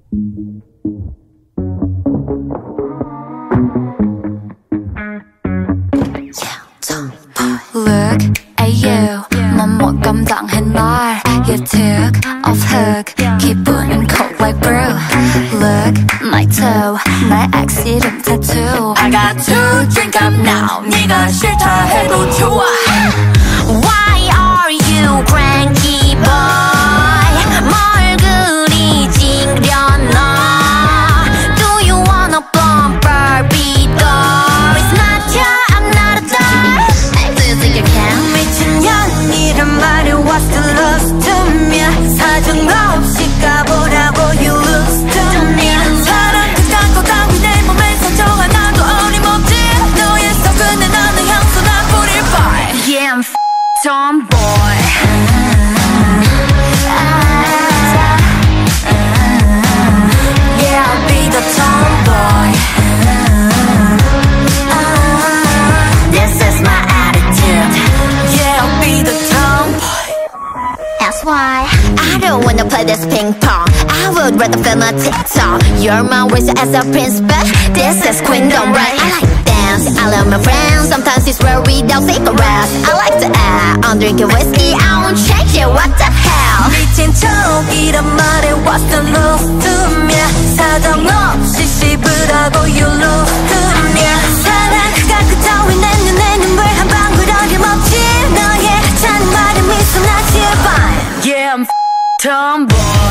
Look at you, 넌 못 감당해 날. You took off hook, 기분은 cold like brew. Look, my toe, 나의 ex 이름 tattoo. I got to drink up now, 네가 싫다 해도 좋아. Why are you cranky boy? 뭘 그리 찡그려놔? Do you wanna bump Barbie doll? It's not ya, I'm not a doll. Do you think you can? 미친년이란 말이 what's the loss to me? 사정없이 가보라고 you lose to me. 사랑 그딴 거 따위 내 몸에 상처 하나도 어림없지. 너의 속은에 나는 향수 나 뿌릴 발. Yeah, I'm tomboy. Yeah, I'll be the tomboy. This is my attitude. Yeah, I'll be the tomboy. That's why I don't wanna play this ping pong. I would rather film a TikTok. You're my waist as a prince, but this is queendom, right? I like dance, I love my friends. Sometimes it's where we don't cigarettes. I like to act, I'm drinking whiskey. I won't change it, what the hell? 미친 척이란 말에 what's the loss to me? 사정없이 씹으라고 you lose to me. 사랑 그가 그 따위 내 눈에 눈물 한 방울 어림없지. 너의 찬 말에 미소 나 제발. Yeah, I'm tomboy.